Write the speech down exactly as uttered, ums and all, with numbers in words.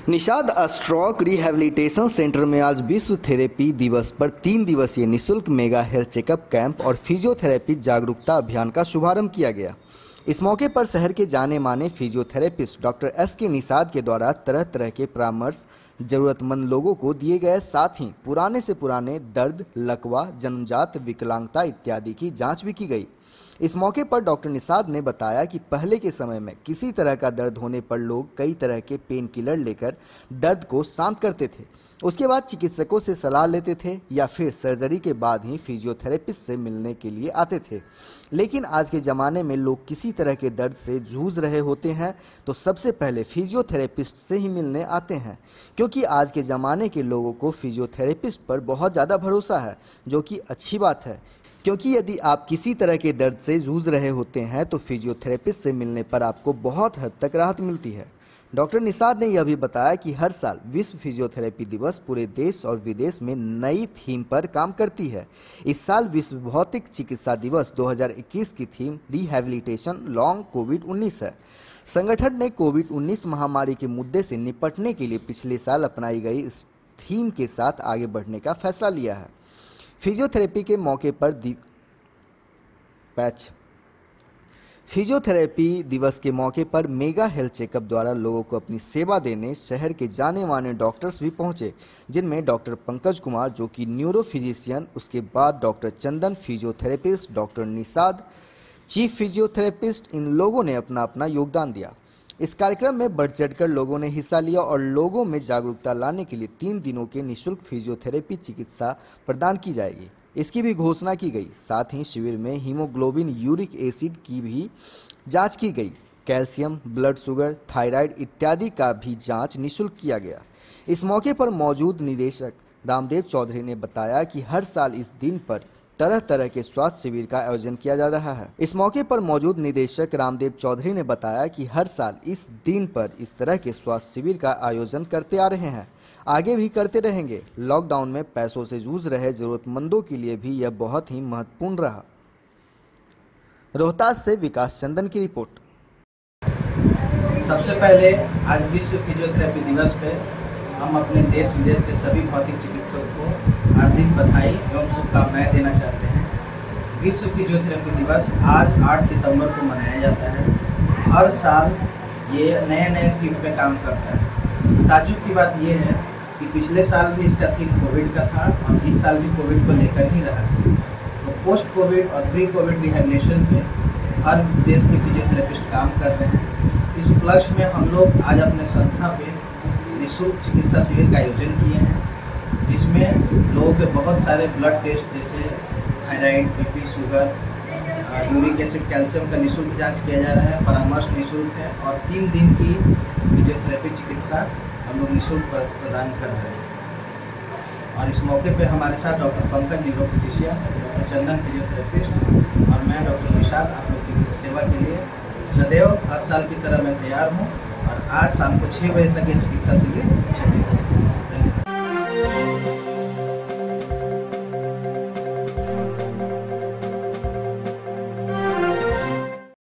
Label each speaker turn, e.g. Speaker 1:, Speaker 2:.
Speaker 1: Nishad stroke rehabilitation centre में आज विश्व थेरेपी दिवस पर तीन दिवसीय निःशुल्क मेगा हेल्थ चेकअप कैंप और फिजियोथेरेपी जागरूकता अभियान का शुभारंभ किया गया। इस मौके पर शहर के जाने माने फिजियोथेरेपिस्ट डॉक्टर एस के निषाद के द्वारा तरह तरह के परामर्श जरूरतमंद लोगों को दिए गए, साथ ही पुराने से पुराने दर्द, लकवा, जन्मजात विकलांगता इत्यादि की जांच भी की गई। इस मौके पर डॉक्टर निषाद ने बताया कि पहले के समय में किसी तरह का दर्द होने पर लोग कई तरह के पेन किलर लेकर दर्द को शांत करते थे, उसके बाद चिकित्सकों से सलाह लेते थे या फिर सर्जरी के बाद ही फिजियोथेरेपिस्ट से मिलने के लिए आते थे। लेकिन आज के ज़माने में लोग किसी तरह के दर्द से जूझ रहे होते हैं तो सबसे पहले फिजियोथेरेपिस्ट से ही मिलने आते हैं, क्योंकि आज के ज़माने के लोगों को फिजियोथेरेपिस्ट पर बहुत ज़्यादा भरोसा है, जो कि अच्छी बात है, क्योंकि यदि आप किसी तरह के दर्द से जूझ रहे होते हैं तो फिजियोथेरेपिस्ट से मिलने पर आपको बहुत हद तक राहत मिलती है। डॉक्टर निषाद ने यह भी बताया कि हर साल विश्व फिजियोथेरेपी दिवस पूरे देश और विदेश में नई थीम पर काम करती है। इस साल विश्व भौतिक चिकित्सा दिवस दो हज़ार इक्कीस की थीम रिहैबिलिटेशन लॉन्ग कोविड उन्नीस है। संगठन ने कोविड उन्नीस महामारी के मुद्दे से निपटने के लिए पिछले साल अपनाई गई इस थीम के साथ आगे बढ़ने का फैसला लिया है। फिजियोथेरेपी के मौके पर दि... पैच फिजियोथेरेपी दिवस के मौके पर मेगा हेल्थ चेकअप द्वारा लोगों को अपनी सेवा देने शहर के जाने माने डॉक्टर्स भी पहुंचे, जिनमें डॉक्टर पंकज कुमार जो कि न्यूरो फिजिशियन, उसके बाद doctor Chandan physiotherapist, doctor Nishad chief physiotherapist, इन लोगों ने अपना अपना योगदान दिया। इस कार्यक्रम में बढ़ चढ़कर लोगों ने हिस्सा लिया और लोगों में जागरूकता लाने के लिए तीन दिनों के निःशुल्क फिजियोथेरेपी चिकित्सा प्रदान की जाएगी, इसकी भी घोषणा की गई। साथ ही शिविर में हीमोग्लोबिन, यूरिक एसिड की भी जांच की गई। कैल्शियम, ब्लड शुगर, थायराइड इत्यादि का भी जांच निःशुल्क किया गया। इस मौके पर मौजूद निदेशक रामदेव चौधरी ने बताया कि हर साल इस दिन पर तरह तरह के स्वास्थ्य शिविर का आयोजन किया जा रहा है। इस मौके पर मौजूद निदेशक रामदेव चौधरी ने बताया कि हर साल इस दिन पर इस तरह के स्वास्थ्य शिविर का आयोजन करते आ रहे हैं, आगे भी करते रहेंगे। लॉकडाउन में पैसों से जूझ रहे जरूरतमंदों के लिए भी यह बहुत ही महत्वपूर्ण रहा। रोहतास से विकास चंदन की रिपोर्ट।
Speaker 2: सबसे पहले आज विश्व फिजियोथेरेपी दिवस पे हम अपने देश विदेश के सभी भौतिक चिकित्सकों को हार्दिक बधाई एवं शुभकामनाएं देना चाहते हैं। विश्व फिजियोथेरेपी दिवस आज आठ सितंबर को मनाया जाता है। हर साल ये नए नए थीम पे काम करता है। ताज्जुब की बात यह है कि पिछले साल भी इसका थीम कोविड का था और इस साल भी कोविड को लेकर ही रहा। तो पोस्ट कोविड और प्री कोविड रिहैबिलिटेशन पे हर देश के फिजियोथेरेपिस्ट काम कर रहे हैं। इस उपलक्ष्य में हम लोग आज अपने संस्था पे निःशुल्क चिकित्सा शिविर का आयोजन किए हैं, जिसमें लोगों के बहुत सारे ब्लड टेस्ट जैसे thyroid, BP, sugar, uric acid, calcium का निःशुल्क जांच किया जा रहा है। परामर्श निःशुल्क है और तीन दिन की फिजियोथेरेपी चिकित्सा हम लोग निःशुल्क प्रदान कर रहे हैं। और इस मौके पे हमारे साथ doctor Pankaj neuro physician, doctor Chandan physiotherapist और मैं डॉक्टर निषाद आप लोग की सेवा के लिए सदैव हर साल की तरह मैं तैयार हूँ। और आज शाम को छः बजे तक ये चिकित्सा शिविर चलेगा।